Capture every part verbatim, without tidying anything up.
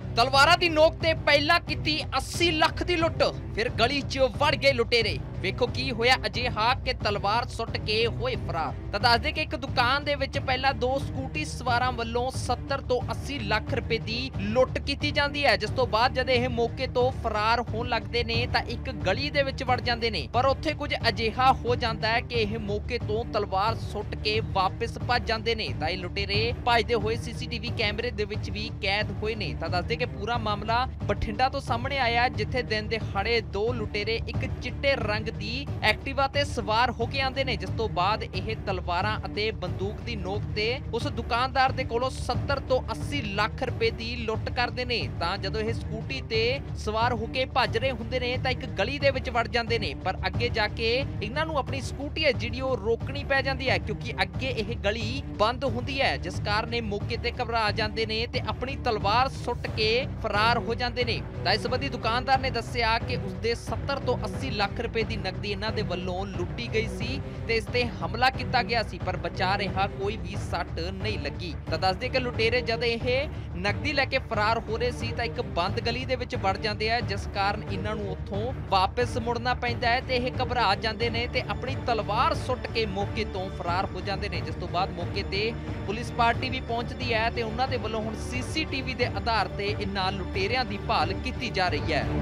तलवारा दी नोक ते पहला कीती अस्सी लख दी लुट, फिर गली च वड़ गए लुटेरे। वेखो की होया अजिहा कि तलवार सुट के होए फरार। तां दस दे कि एक दुकान दे विच पहला दो स्कूटी सवारां वल्लों सत्तर तो अस्सी लख रुपए दी लुट कीती जांदी है, जिस तों बाद जद इह मौके तो फरार होण लगदे ने तां एक गली दे विच वड़ जांदे ने। पर उत्थे कुछ अजिहा हो जांदा है कि इह मौके तो तलवार सुट के वापस भज जांदे ने। तां इह लुटेरे भजदे होए सीसीटीवी कैमरे दे विच भी कैद होए ने। तां दस दे कि पूरा मामला बठिंडा तो सामने आया, जिथे दिन दिहाड़े दो लुटेरे एक चिट्टे रंग दी एक्टिवा ते सवार होके आंदे ने, जिस तों बाद इह तलवारां अते बंदूक दी नोक ते उस दुकानदार दे कोलों सत्तर तो अस्सी लख रुपए दी लुੱਟ करदे ने। तां जदों इह स्कूटी ते सवार होके भज रहे हुंदे ने तां एक गली दे विच वड़ जांदे ने। पर अगे जाके इन्हां नूं अपनी स्कूटी है जिहड़ी ओह रोकनी पै जांदी है, क्योंकि अगे इह गली बंद हुंदी है, जिस कारण इह मौके ते घबरा जांदे ने ते अपनी तलवार सुੱਟ के फरार हो जांदे ने। तां इस संबंधी दुकानदार ने दस्सिया कि उसदे सत्तर तो अस्सी लख रुपए दी नकदी इन्हां दे वल्लों लुੱਟੀ गई सी ते इस ते हमला किया गया सी, पर बचा रहा कोई भी सट नहीं लगी। तां दस दे कि लुटेरे जद इह नकदी लैके फरार हो रहे सी तां एक बंद गली दे विच वड़ जांदे आ, जिस कारण इन्हां नूं उत्थों वापस मुड़ना पैंदा है ते इह घबरा जांदे ने ते अपनी तलवार सुੱਟ के मौके तो फरार हो जांदे ने। जिस तों बाद मौके ते पुलिस पार्टी भी पहुंचदी है ते उन्हां दे वल्लों हुण सीसीटीवी दे आधार ते इन्हां लुटेरियां दी भाल कीती जा रही है।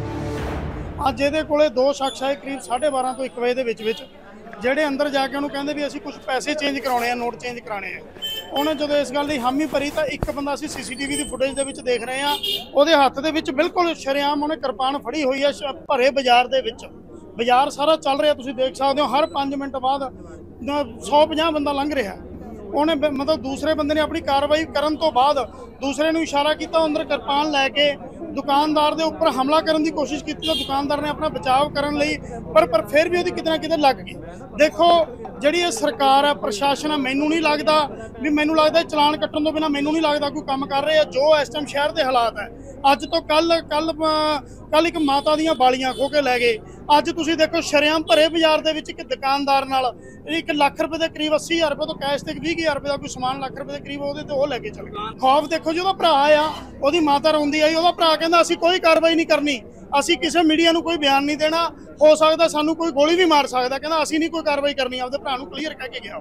ਅੱਜ ਇਹਦੇ ਕੋਲੇ ਦੋ ਸ਼ਖਸ ਆਏ ਕਰੀਬ ਸਾਢੇ ਬਾਰਾਂ ਤੋਂ ਇੱਕ ਵਜੇ ਦੇ ਵਿੱਚ ਵਿੱਚ, ਜਿਹੜੇ ਅੰਦਰ ਜਾ ਕੇ ਉਹਨੂੰ ਕਹਿੰਦੇ ਵੀ ਅਸੀਂ ਕੁਝ ਪੈਸੇ ਚੇਂਜ ਕਰਾਉਣੇ ਆ, ਨੋਟ ਚੇਂਜ ਕਰਾਉਣੇ ਆ। ਉਹਨੇ ਜਦੋਂ ਇਸ ਗੱਲ ਦੀ ਹਾਮੀ ਭਰੀ ਤਾਂ ਇੱਕ ਬੰਦਾ ਅਸੀਂ ਸੀਸੀਟੀਵੀ ਦੀ ਫੁਟੇਜ ਦੇ ਵਿੱਚ ਦੇਖ ਰਹੇ ਆ, ਉਹਦੇ ਹੱਥ ਦੇ ਵਿੱਚ ਬਿਲਕੁਲ ਸ਼ਰੇਆਮ ਉਹਨੇ ਕਿਰਪਾਨ ਫੜੀ ਹੋਈ ਆ ਭਰੇ ਬਾਜ਼ਾਰ ਦੇ ਵਿੱਚ। ਬਾਜ਼ਾਰ ਸਾਰਾ ਚੱਲ ਰਿਹਾ, ਤੁਸੀਂ ਦੇਖ ਸਕਦੇ ਹੋ, ਹਰ ਪੰਜ ਮਿੰਟ ਬਾਅਦ ਸੌ ਪੰਜਾਹ ਬੰਦਾ ਲੰਘ ਰਿਹਾ। ਉਹਨੇ ਮਤਲਬ ਦੂਸਰੇ ਬੰਦੇ ਨੇ ਆਪਣੀ ਕਾਰਵਾਈ ਕਰਨ ਤੋਂ ਬਾਅਦ ਦੂਸਰੇ ਨੂੰ ਇਸ਼ਾਰਾ ਕੀਤਾ, ਅੰਦਰ ਕਿਰਪਾਨ ਲੈ ਕੇ ਦੁਕਾਨਦਾਰ ਦੇ ਉੱਪਰ ਹਮਲਾ ਕਰਨ ਦੀ ਕੋਸ਼ਿਸ਼ ਕੀਤੀ ਤਾਂ ਦੁਕਾਨਦਾਰ ਨੇ ਆਪਣਾ ਬਚਾਅ ਕਰਨ ਲਈ ਪਰ ਪਰ ਫਿਰ ਵੀ ਉਹਦੀ ਕਿਤੇ ਨਾ ਕਿਤੇ ਲੱਗ ਗਈ। ਦੇਖੋ ਜਿਹੜੀ ਇਹ ਸਰਕਾਰ ਹੈ, ਪ੍ਰਸ਼ਾਸਨ ਹੈ, ਮੈਨੂੰ ਨਹੀਂ ਲੱਗਦਾ ਵੀ ਮੈਨੂੰ ਲੱਗਦਾ ਚਲਾਨ ਕੱਟਣ ਤੋਂ ਬਿਨਾਂ ਮੈਨੂੰ ਨਹੀਂ ਲੱਗਦਾ ਕੋਈ ਕੰਮ ਕਰ ਰਹੇ ਆ। ਜੋ ਇਸ ਟਾਈਮ ਸ਼ਹਿਰ ਦੇ ਹਾਲਾਤ ਹੈ, ਅੱਜ ਤੋਂ ਕੱਲ ਕੱਲ ਕੱਲ ਇੱਕ ਮਾਤਾ ਦੀਆਂ ਬਾਲੀਆਂ ਖੋਹ ਕੇ ਲੈ ਗਏ। ਅੱਜ ਤੁਸੀਂ ਦੇਖੋ ਸ਼ਰੇਆਮ ਭਰੇ ਬਾਜ਼ਾਰ ਦੇ ਵਿੱਚ ਇੱਕ ਦੁਕਾਨਦਾਰ ਨਾਲ ਇੱਕ ਲੱਖ ਰੁਪਏ ਦੇ ਕਰੀਬ ਅੱਸੀ ਹਜ਼ਾਰ ਰੁਪਏ ਤੋਂ ਕੈਸ਼ ਤੇ ਵੀਹ ਹਜ਼ਾਰ ਰੁਪਏ ਦਾ ਕੋਈ ਸਮਾਨ ਲੱਖ ਰੁਪਏ ਦੇ ਕਰੀਬ ਉਹਦੇ ਤੇ ਉਹ ਲੈ ਕੇ ਚਲੇ ਗਏ। ਖੌਫ ਦੇਖੋ ਜੀ, ਉਹਦਾ ਭਰਾ ਆ, ਉਹਦੀ ਮਾਤਾ ਰੋਂਦੀ ਆਈ, ਉਹਦਾ ਭਰਾ ਕਹਿੰਦਾ ਅਸੀਂ ਕੋਈ ਕਾਰਵਾਈ ਨਹੀਂ ਕਰਨੀ, ਅਸੀਂ ਕਿਸੇ ਮੀਡੀਆ ਨੂੰ ਕੋਈ ਬਿਆਨ ਨਹੀਂ ਦੇਣਾ, ਹੋ ਸਕਦਾ ਸਾਨੂੰ ਕੋਈ ਗੋਲੀ ਵੀ ਮਾਰ ਸਕਦਾ, ਕਹਿੰਦਾ ਅਸੀਂ ਨਹੀਂ ਕੋਈ ਕਾਰਵਾਈ ਕਰਨੀ। ਆਪਦੇ ਭਰਾ ਨੂੰ ਕਲੀਅਰ ਕਹਿ ਕੇ ਗਿਆ।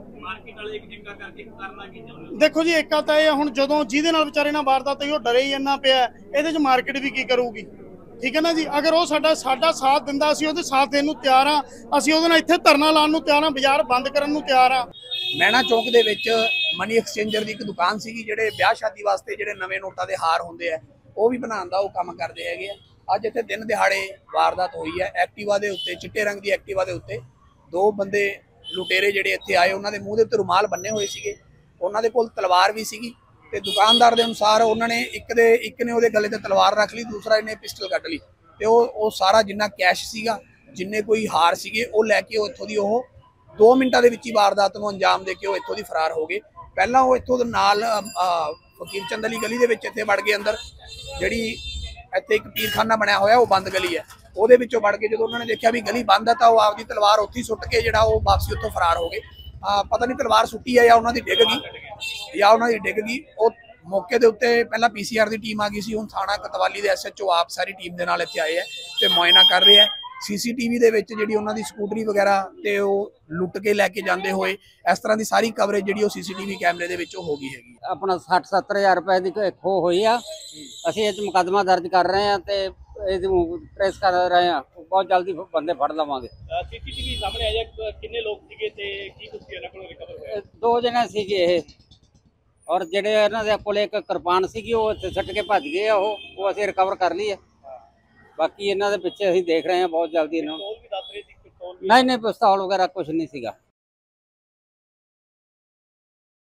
ਦੇਖੋ ਜੀ ਏਕਾ ਤਾਂ ਇਹ ਹੁਣ ਜਦੋਂ ਜਿਹਦੇ ਨਾਲ ਵਿਚਾਰੇ ਨਾਲ ਵਾਰਦਾਤ ਹੋਈ ਉਹ ਡਰੇ ਹੀ ਇੰਨਾ ਪਿਆ, ਇਹਦੇ 'ਚ ਮਾਰਕੀਟ ਵੀ ਕੀ ਕਰੂਗੀ। ਠੀਕ ਹੈ ਨਾ ਜੀ, ਅਗਰ ਉਹ ਸਾਡਾ ਸਾਡਾ ਸਾਥ ਦਿੰਦਾ ਅਸੀਂ ਉਹਦੇ ਸਾਥ ਦੇਣ ਨੂੰ ਤਿਆਰ ਹਾਂ, ਅਸੀਂ ਉਹਦੇ ਨਾਲ ਇੱਥੇ ਧਰਨਾ ਲਾਉਣ ਨੂੰ ਤਿਆਰ ਹਾਂ, ਬਾਜ਼ਾਰ ਬੰਦ ਕਰਨ ਨੂੰ ਤਿਆਰ ਹਾਂ। ਮਹਿਣਾ ਚੌਂਕ ਦੇ ਵਿੱਚ ਮਨੀ ਐਕਸਚੇਂਜਰ ਦੀ ਇੱਕ ਦੁਕਾਨ ਸੀਗੀ, ਜਿਹੜੇ ਵਿਆਹ ਸ਼ਾਦੀ ਵਾਸਤੇ ਜਿਹੜੇ ਨਵੇਂ ਨੋਟਾਂ ਦੇ ਹਾਰ ਹੁੰਦੇ ਆ ਉਹ ਵੀ ਬਣਾਉਣ ਦਾ ਉਹ ਕੰਮ ਕਰਦੇ ਹੈਗੇ ਆ। ਅੱਜ ਇੱਥੇ ਦਿਨ ਦਿਹਾੜੇ ਵਾਰਦਾਤ ਹੋਈ ਹੈ। ਐਕਟਿਵਾ ਦੇ ਉੱਤੇ, ਚਿੱਟੇ ਰੰਗ ਦੀ ਐਕਟਿਵਾ ਦੇ ਉੱਤੇ ਦੋ ਬੰਦੇ ਲੁਟੇਰੇ ਜਿਹੜੇ ਇੱਥੇ ਆਏ, ਉਹਨਾਂ ਦੇ ਮੂੰਹ ਦੇ ਉੱਤੇ ਰੁਮਾਲ ਬੰਨੇ ਹੋਏ ਸੀਗੇ, ਉਹਨਾਂ ਦੇ ਕੋਲ ਤਲਵਾਰ ਵੀ ਸੀਗੀ ਤੇ ਦੁਕਾਨਦਾਰ ਦੇ ਅਨੁਸਾਰ ਉਹਨਾਂ ਨੇ ਇੱਕ ਦੇ ਇੱਕ ਨੇ ਉਹਦੇ ਗਲੇ ਤੇ ਤਲਵਾਰ ਰੱਖ ਲਈ, ਦੂਸਰਾ ਇਹਨੇ ਪਿਸਟਲ ਕੱਢ ਲਈ ਤੇ ਉਹ ਉਹ ਸਾਰਾ ਜਿੰਨਾ ਕੈਸ਼ ਸੀਗਾ, ਜਿੰਨੇ ਕੋਈ ਹਾਰ ਸੀਗੇ ਉਹ ਲੈ ਕੇ ਉਹ ਇੱਥੋਂ ਦੀ ਉਹ ਦੋ ਮਿੰਟਾਂ ਦੇ ਵਿੱਚ ਹੀ ਵਾਰਦਾਤ ਨੂੰ ਅੰਜਾਮ ਦੇ ਕੇ ਉਹ ਇੱਥੋਂ ਦੀ ਫਰਾਰ ਹੋ ਗਏ। ਪਹਿਲਾਂ ਉਹ ਇੱਥੋਂ ਦੇ ਨਾਲ ਫਕੀਰ ਚੰਦ ਅਲੀ ਗਲੀ ਦੇ ਵਿੱਚ ਇੱਥੇ ਵੜ ਗਏ ਅੰਦਰ, ਜਿਹੜੀ ਇੱਥੇ ਇੱਕ ਪੀਰਖਾਨਾ ਬਣਿਆ ਹੋਇਆ ਉਹ ਬੰਦ ਗਲੀ ਹੈ, ਉਹਦੇ ਵਿੱਚੋਂ ਵੜ ਕੇ ਜਦੋਂ ਉਹਨਾਂ ਨੇ ਦੇਖਿਆ ਵੀ ਗਲੀ ਬੰਦ ਹੈ ਤਾਂ ਉਹ ਆਪਦੀ ਤਲਵਾਰ ਉੱਥੇ ਸੁੱਟ ਕੇ ਜਿਹੜਾ ਉਹ ਵਾਪਸੀ ਉੱਥੋਂ ਫਰਾਰ ਹੋ ਗਏ। ਪਤਾ ਨਹੀਂ ਤਲਵਾਰ ਸੁੱਟੀ ਹੈ ਜਾਂ ਉਹਨਾਂ ਦੀ ਡਿੱਗ ਗਈ ਜਾਂ ਉਹਨਾਂ ਦੀ ਡਿੱਗ ਗਈ। ਉਹ ਮੌਕੇ ਦੇ ਉੱਤੇ ਪਹਿਲਾਂ ਪੀ ਸੀ ਆਰ ਦੀ ਟੀਮ ਆ ਗਈ ਸੀ, ਹੁਣ ਥਾਣਾ ਕਤਵਾਲੀ ਦੇ ਐਸ ਐਚ ਓ ਆਪ ਸਾਰੀ ਟੀਮ ਦੇ ਨਾਲ ਇੱਥੇ ਆਏ ਹੈ ਤੇ ਮੁਆਇਨਾ ਕਰ ਰਹੇ ਹੈ। ਸੀਸੀਟੀਵੀ ਦੇ ਵਿੱਚ ਜਿਹੜੀ ਉਹਨਾਂ ਦੀ ਸਕੂਟਰੀ ਵਗੈਰਾ ਤੇ ਉਹ ਲੁੱਟ ਕੇ ਲੈ ਕੇ ਜਾਂਦੇ ਹੋਏ ਇਸ ਤਰ੍ਹਾਂ ਦੀ ਸਾਰੀ ਕਵਰੇਜ ਜਿਹੜੀ ਉਹ ਸੀਸੀਟੀਵੀ ਕੈਮਰੇ ਦੇ ਵਿੱਚ ਹੋ ਗਈ ਹੈਗੀ। ਆਪਣਾ ਸੱਠ ਸੱਤਰ ਹਜ਼ਾਰ ਰੁਪਏ ਦੀ ਖੋਹ ਹੋਈ ਆ, ਅਸੀਂ ਇਹ 'ਚ ਮੁਕੱਦਮਾ ਦਰਜ ਕਰ ਰਹੇ ਹਾਂ ਤੇ ਇਹਨੂੰ ਟ੍ਰੇਸ ਕਰ ਰਹੇ ਹਾਂ, ਬਹੁਤ ਜਲਦੀ ਬੰਦੇ ਫੜ ਲਵਾਂਗੇ। ਸੀਸੀਟੀਵੀ ਸਾਹਮਣੇ ਆਇਆ ਕਿੰਨੇ ਲੋਕ ਸੀਗੇ ਤੇ ਕੀ ਕੁਝ ਇਹਨਾਂ ਕੋਲ ਰਿਕਵਰ ਹੋਇਆ? ਦੋ ਜਣੇ ਸੀਗੇ ਇਹ, ਔਰ ਜਿਹੜੇ ਇਹਨਾਂ ਦੇ ਕੋਲ ਇੱਕ ਕਿਰਪਾਨ ਸੀਗੀ ਉਹ ਇੱਥੇ ਸੁੱਟ ਕੇ ਭੱਜ ਗਏ ਆ, ਉਹ ਉਹ ਅਸੀਂ ਰਿਕਵਰ ਕਰ ਲਈ ਹੈ। ਬਾਕੀ ਇਹਨਾਂ ਦੇ ਪਿੱਛੇ ਅਸੀਂ ਦੇਖ ਰਹੇ ਹਾਂ, ਬਹੁਤ ਜਲਦੀ ਇਹਨਾਂ ਨੂੰ। ਨਹੀਂ ਨਹੀਂ ਪਿਸਤੌਲ ਵਗੈਰਾ ਕੁਝ ਨਹੀਂ ਸੀਗਾ।